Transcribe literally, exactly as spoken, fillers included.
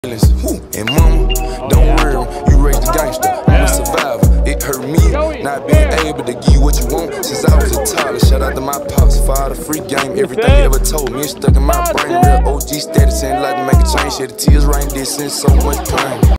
And mama, don't worry, you raised a gangster. I'm a survivor. It hurt me not being able to give you what you want since I was a toddler. Shout out to my pops, father, free game. Everything he ever told me is stuck in my brain. Real O G status, ain't like to make a change. Shed the tears right in this since so much pain.